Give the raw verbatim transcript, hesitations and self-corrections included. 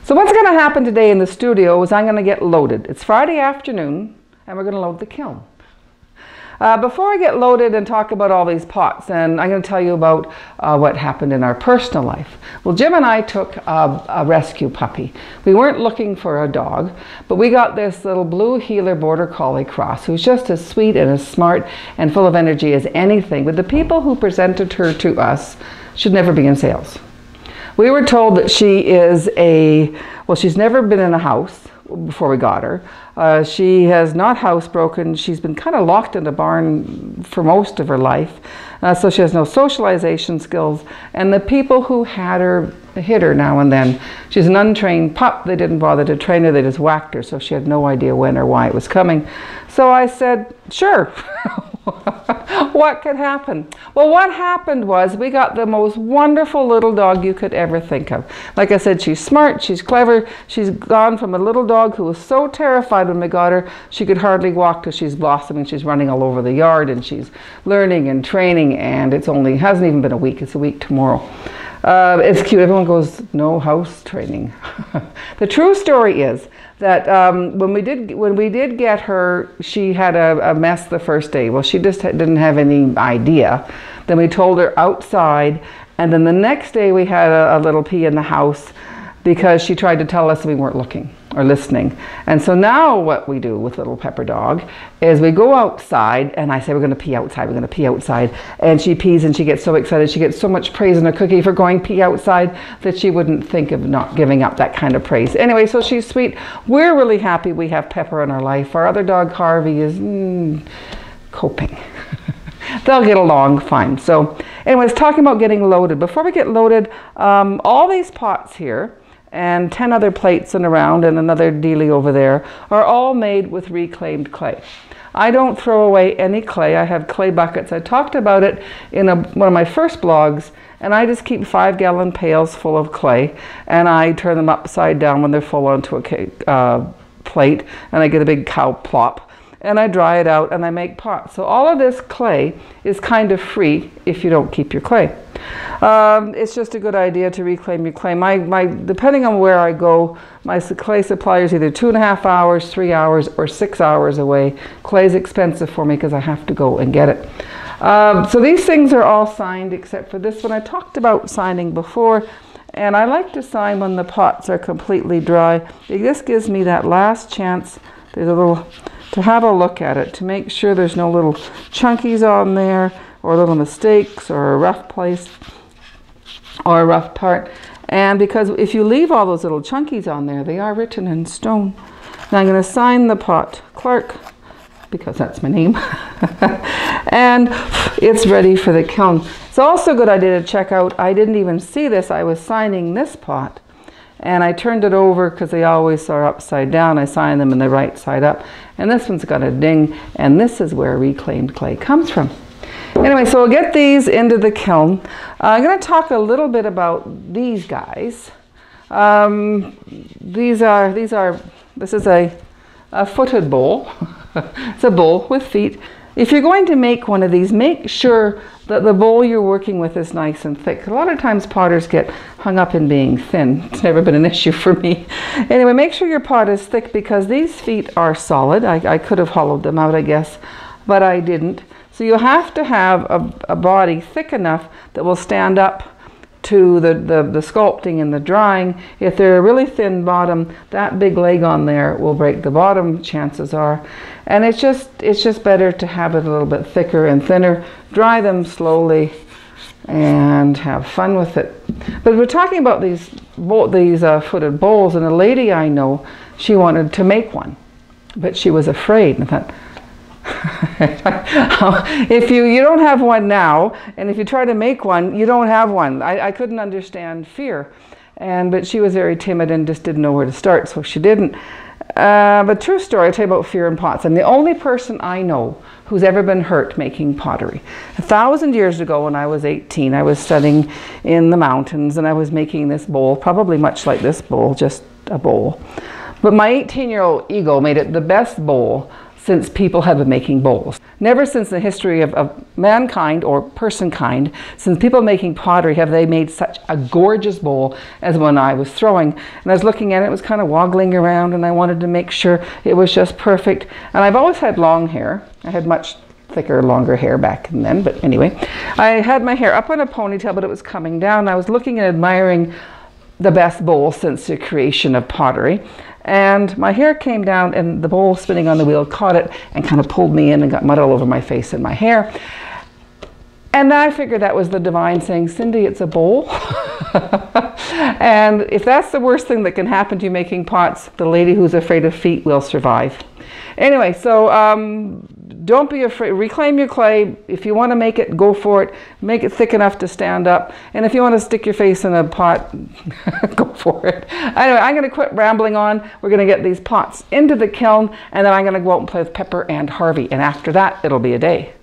So what's going to happen today in the studio is I'm going to get loaded. It's Friday afternoon and we're going to load the kiln. Uh, before I get loaded and talk about all these pots, and I'm going to tell you about uh, what happened in our personal life. Well, Jim and I took a, a rescue puppy. We weren't looking for a dog, but we got this little blue heeler border collie cross who's just as sweet and as smart and full of energy as anything. But the people who presented her to us should never be in sales. We were told that she is a, well, she's never been in a house before we got her. Uh, she has not housebroken. She's been kind of locked in a barn for most of her life. Uh, so she has no socialization skills. And the people who had her hit her now and then. She's an untrained pup. They didn't bother to train her. They just whacked her. So she had no idea when or why it was coming. So I said, sure. What could happen? Well, what happened was we got the most wonderful little dog you could ever think of. Like I said, she's smart, she's clever. She's gone from a little dog who was so terrified when we got her, she could hardly walk till she's blossoming. She's running all over the yard and she's learning and training, and it's only, hasn't even been a week. It's a week tomorrow. Uh, it's cute. Everyone goes, no house training. The true story is that um, when we did when we did get her, she had a, a mess the first day. Well, she just didn't have any idea. Then we told her outside, and then the next day we had a, a little pee in the house because she tried to tell us we weren't looking or listening. And so now what we do with little Pepper Dog is we go outside, and I say we're going to pee outside, we're going to pee outside, and she pees and she gets so excited. She gets so much praise in her cookie for going pee outside that she wouldn't think of not giving up that kind of praise. Anyway, so she's sweet. We're really happy we have Pepper in our life. Our other dog, Harvey, is mm, coping. They'll get along fine. So anyways, talking about getting loaded. Before we get loaded, um, all these pots here and ten other plates and around and another dealie over there are all made with reclaimed clay. I don't throw away any clay. I have clay buckets. I talked about it in a, one of my first blogs, and I just keep five gallon pails full of clay, and I turn them upside down when they're full onto a uh, plate, and I get a big cow plop, and I dry it out and I make pots. So all of this clay is kind of free if you don't keep your clay. Um, it's just a good idea to reclaim your clay. My, my, depending on where I go, my clay supplier is either two and a half hours, three hours, or six hours away. Clay is expensive for me because I have to go and get it. Um, so these things are all signed except for this one. I talked about signing before, and I like to sign when the pots are completely dry. This gives me that last chance. There's a little to have a look at it to make sure there's no little chunkies on there or little mistakes or a rough place or a rough part. And because if you leave all those little chunkies on there, they are written in stone. Now I'm going to sign the pot Clarke, because that's my name, and it's ready for the kiln. It's also a good idea to check out, I didn't even see this, I was signing this pot, and I turned it over because they always are upside down. I signed them in the right side up. And this one's got a ding, and this is where reclaimed clay comes from. Anyway, so we'll get these into the kiln. Uh, I'm going to talk a little bit about these guys. Um, these are, these are, this is a, a footed bowl. It's a bowl with feet. If you're going to make one of these, make sure that the bowl you're working with is nice and thick. A lot of times potters get hung up in being thin. It's never been an issue for me. Anyway, make sure your pot is thick because these feet are solid. I, I could have hollowed them out, I guess, but I didn't. So you have to have a, a body thick enough that will stand up to the, the, the sculpting and the drying. If they're a really thin bottom, that big leg on there will break the bottom, chances are. And it's just, it's just better to have it a little bit thicker and thinner. Dry them slowly and have fun with it. But we're talking about these, these uh, footed bowls, and a lady I know, she wanted to make one, but she was afraid. And I thought, if you, you don't have one now, and if you try to make one, you don't have one. I, I couldn't understand fear. And, but she was very timid and just didn't know where to start, so she didn't. Uh, but true story, I'll tell you about fear in pots. I'm the only person I know who's ever been hurt making pottery. A thousand years ago when I was eighteen, I was studying in the mountains and I was making this bowl, probably much like this bowl, just a bowl. But my eighteen-year-old ego made it the best bowl since people have been making bowls. Never since the history of, of mankind or personkind, since people making pottery, have they made such a gorgeous bowl as when I was throwing. And I was looking at it, it was kind of woggling around, and I wanted to make sure it was just perfect. And I've always had long hair. I had much thicker, longer hair back then, but anyway. I had my hair up on a ponytail, but it was coming down. I was looking and admiring the best bowl since the creation of pottery. And my hair came down, and the bowl spinning on the wheel caught it and kind of pulled me in and got mud all over my face and my hair. And I figured that was the divine saying, Cindy, it's a bowl. And if that's the worst thing that can happen to you making pots, the lady who's afraid of feet will survive. Anyway, so um, don't be afraid. Reclaim your clay. If you want to make it, go for it. Make it thick enough to stand up. And if you want to stick your face in a pot, go for it. Anyway, I'm going to quit rambling on. We're going to get these pots into the kiln, and then I'm going to go out and play with Pepper and Harvey. And after that, it'll be a day.